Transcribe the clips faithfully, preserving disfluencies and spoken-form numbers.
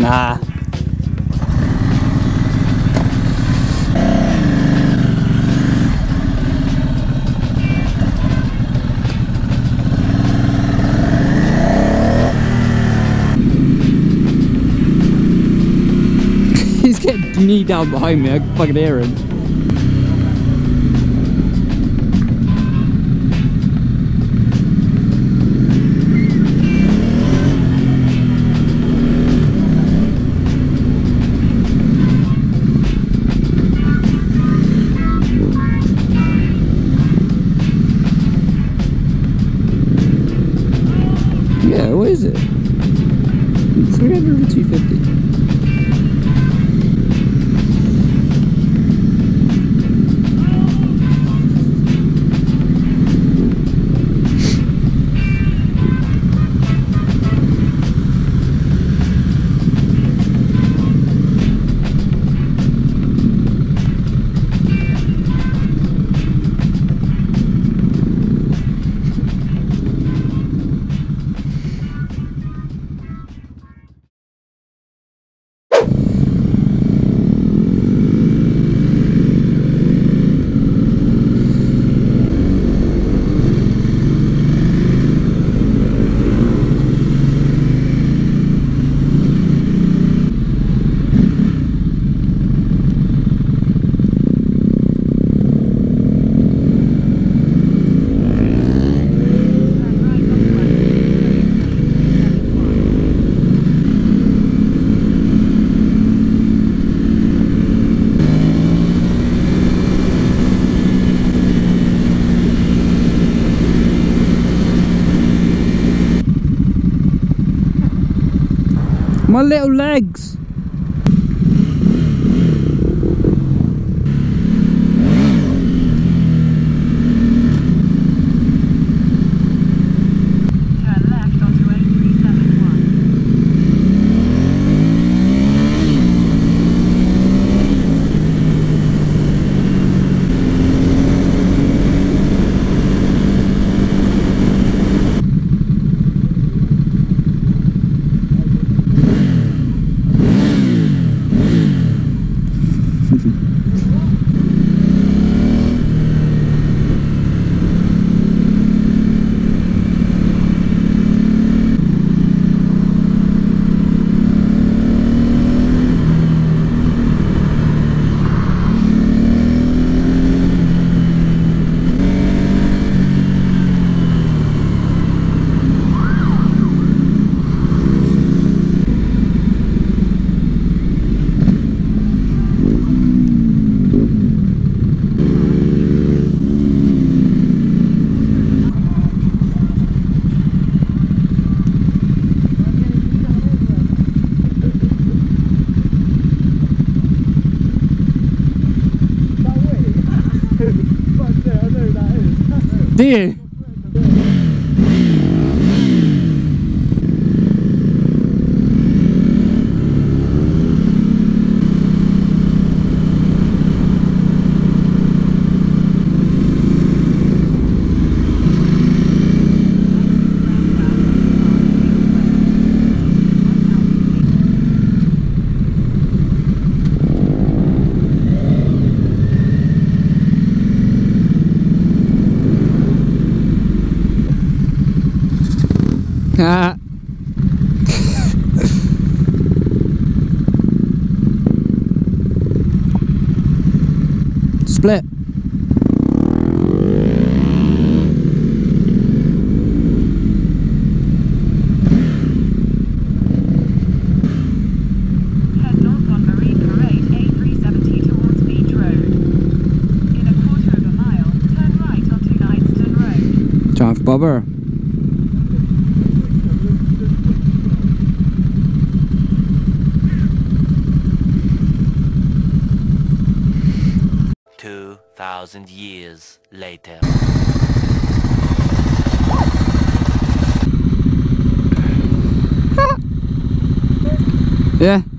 Nah. He's getting knee down behind me, I can fucking hear him. Yeah, what is it? three hundred or two fifty? My little legs! Turn left onto A three seven one. Do you? Ah. Split. Head north on Marine Parade A three seventy towards Beach Road. In a quarter of a mile, turn right onto Knightston Road. Chaff bobber. Two thousand years later. Yeah.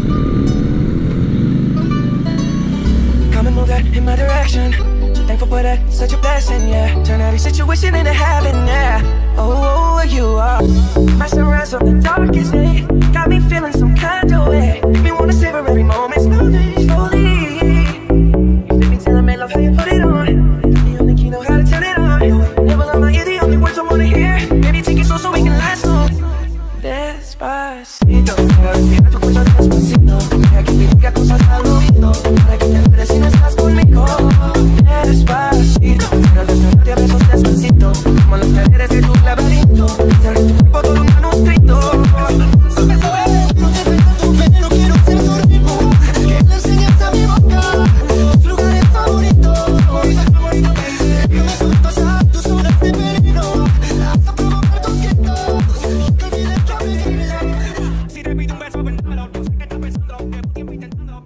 Come and move that in my direction. Thankful for that yeah, such a blessing, yeah. Turn every situation into heaven, yeah. Oh, oh, you are my sunrise on the darkest day. Got me feeling some kind of way. Make me wanna savor every moment slowly, slowly. You fit me till I make love how you put it on. The only key know how to turn it on. Never let my ear, the only words I wanna hear. Baby, take it slow so we can last long. Despacito, respira tu cuello despacito. Deja que te diga cosas al oído, para que te enteres si no estás conmigo. Despacito, quiero desnudarte a besos despacito, como las paredes de tu laberinto. Ser tu cuerpo todo un manuscrito. No te cuento tu pelo, quiero ser tu ritmo. Que le enseñes a mi boca tus lugares favoritos. Déjame sobrepasar tus horas de peligro, hasta provocar tus gritos. Que olvides tu apellido. Si te pido un beso, cuéntamelo. No sé qué estás pensando, llevo tiempo intentando.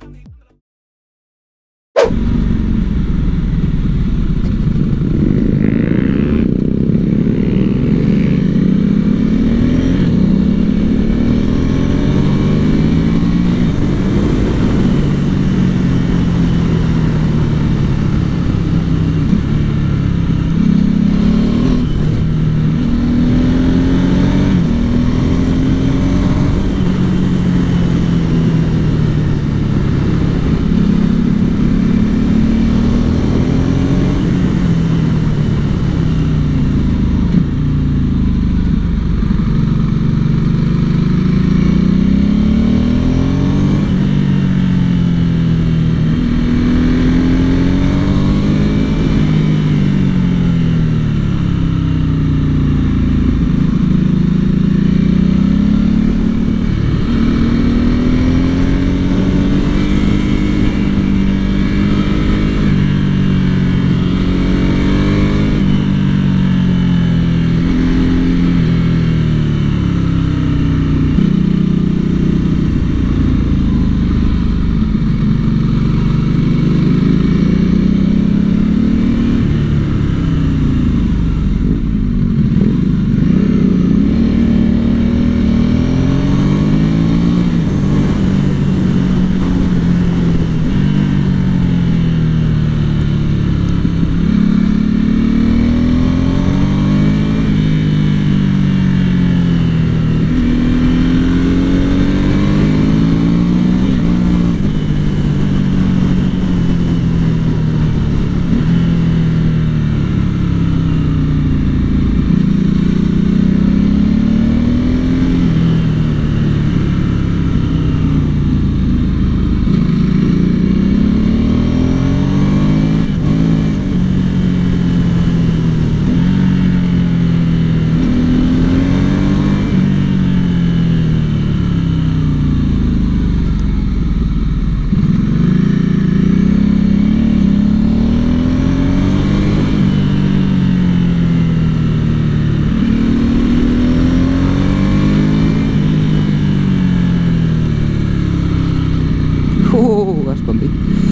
Oh, that's bumpy.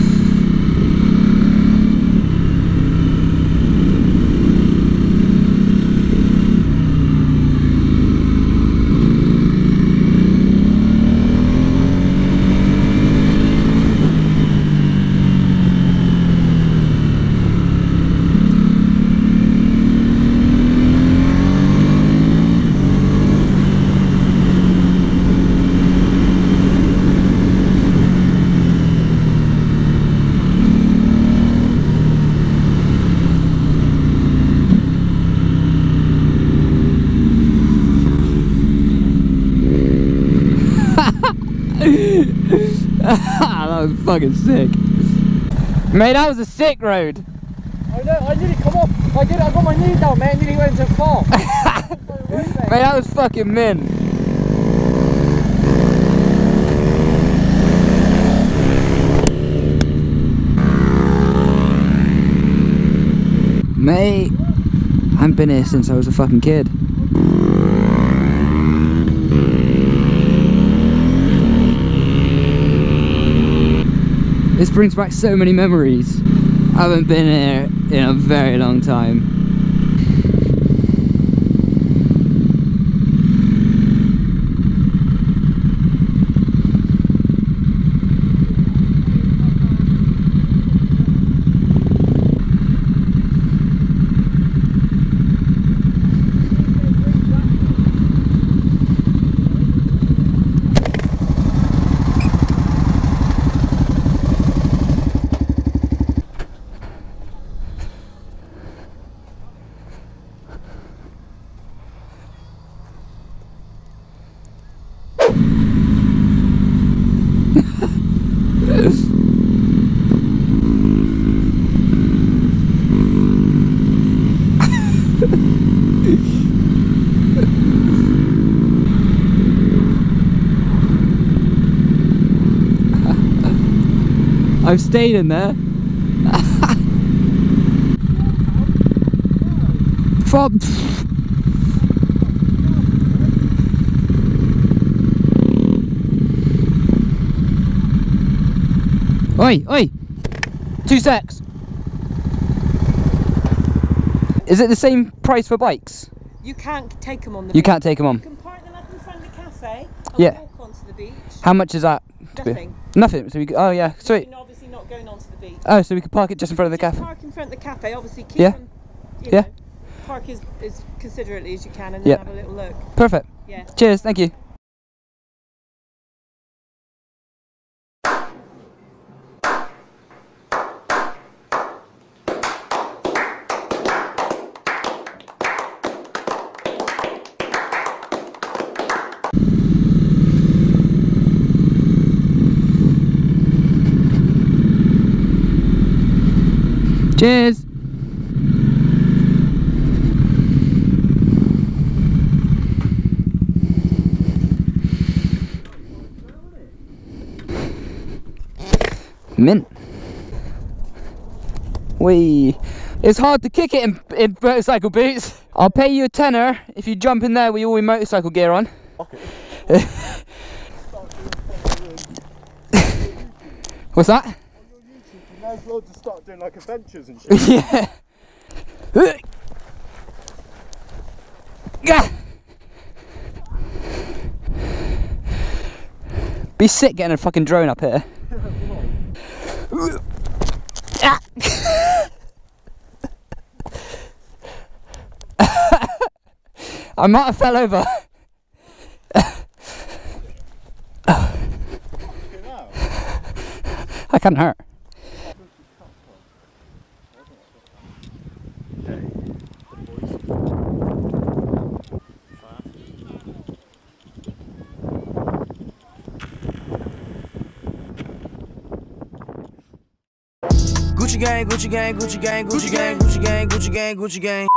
That was fucking sick. Mate, that was a sick road. I know, I nearly come off. I did, I got my knee down, mate, and nearly went into a car. Mate, that was fucking min. Mate, I haven't been here since I was a fucking kid. This brings back so many memories. I haven't been here in a very long time. I've stayed in there. From Oi, oi! Two secs. Is it the same price for bikes? You can't take them on the You beach. can't take them on. You can park them up in front of the cafe and Yeah. walk onto the beach. How much is that? Nothing. Nothing. So we. Oh yeah. Sweet. You're obviously not going onto the beach. Oh, so we could park it just in front of the Just cafe. park in front of the cafe. Obviously keep Yeah. them, you Yeah. know, park as, as considerately as you can and then Yeah. have a little look. Perfect. Yeah. Cheers. Thank you. Cheers. Mint. Wee. It's hard to kick it in, in motorcycle boots. I'll pay you a tenner if you jump in there with all your motorcycle gear on. Okay. What's that? You might as well just start doing like adventures and shit. Yeah. Yeah. Be sick getting a fucking drone up here. I might have fell over. I can't hurt. Gucci gang, Gucci gang, Gucci gang, Gucci gang, Gucci gang, Gucci gang, Gucci gang.